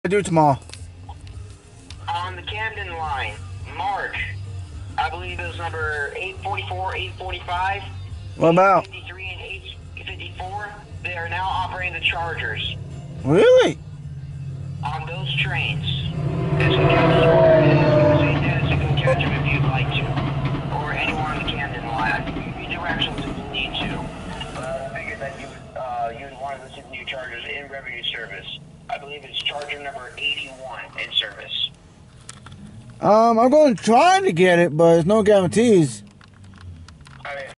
I do tomorrow. On the Camden line, Marc, I believe it was number 844, 845, What about? 853, and 854. They are now operating the Chargers Really? on those trains. As you can say, Dennis, you can catch them if you'd like to, or anywhere on the Camden line. I can give you directions if you need to. But I figured that you would want to listen to your Chargers in revenue service. I believe it's Charger number 81 in service. I'm going to try to get it, but there's no guarantees.